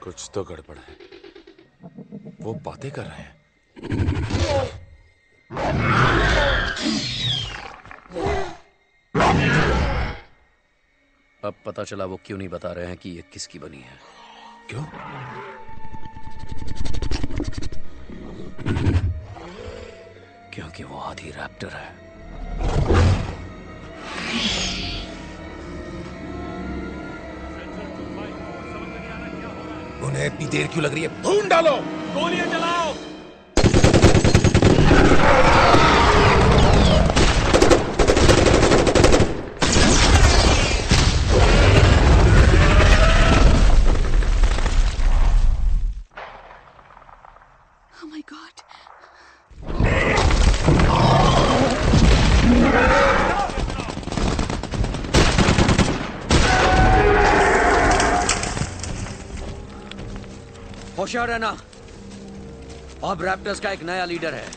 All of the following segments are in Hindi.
कुछ तो गड़बड़ है। वो बातें कर रहे हैं। अब पता चला वो क्यों नहीं बता रहे हैं कि ये किसकी बनी है। क्यों? क्योंकि वो आधी रैप्टर है। उन्हें इतनी देर क्यों लग रही है? भून डालो, गोलियां चलाओ। Oh my God. होशियार रहना, अब रैप्टर्स का एक नया लीडर है।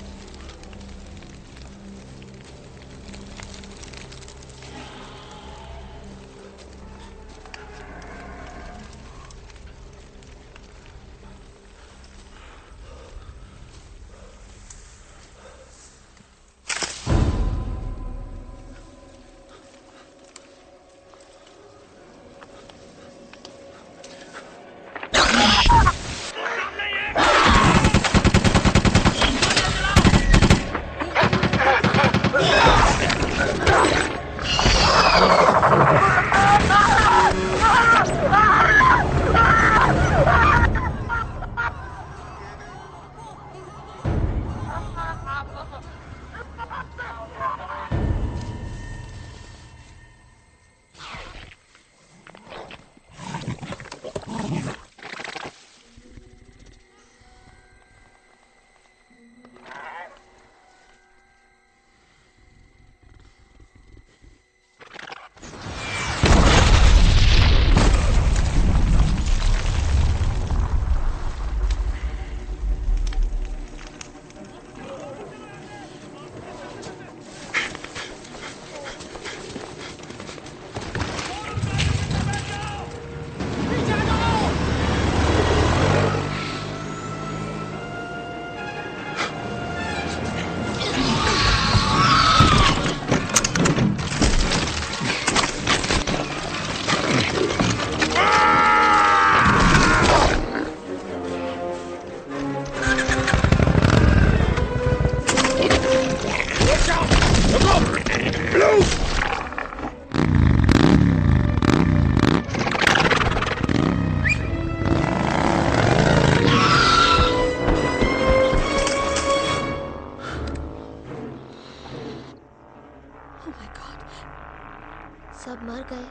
सब मर गए।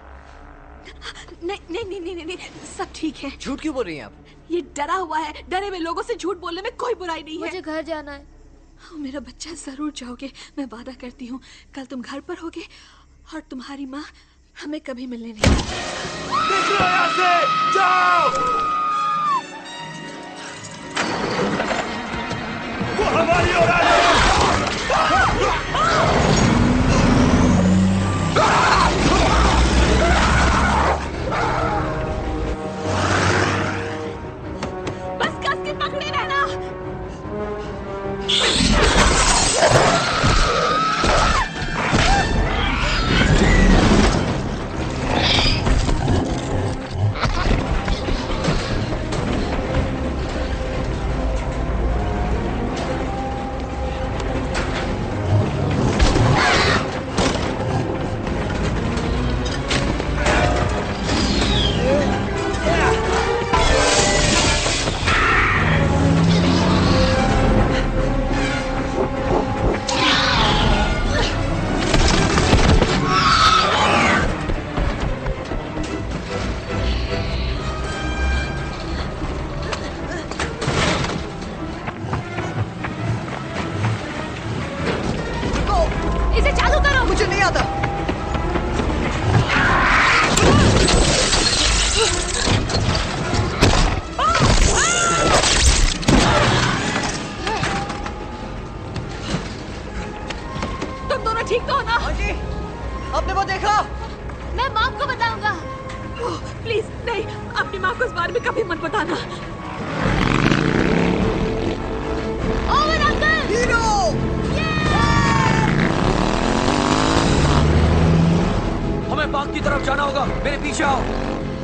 नहीं नहीं नहीं नहीं नहीं, सब ठीक है। झूठ क्यों बोल रही हैं आप? ये डरा हुआ है, डरे हुए लोगों से झूठ बोलने में कोई बुराई नहीं है। मुझे घर जाना है। मेरा बच्चा, जरूर जाओगे, मैं वादा करती हूँ। कल तुम घर पर होगे और तुम्हारी माँ हमें कभी मिलने नहीं आएगी। जाओ! वो हमारी ओर आ रहे हैं! बस कस के पकड़े रहना। नहीं, अपनी माँ को इस बारे में कभी मत बताना। Owen uncle! हीरो! हमें बाग की तरफ जाना होगा, मेरे पीछे आओ।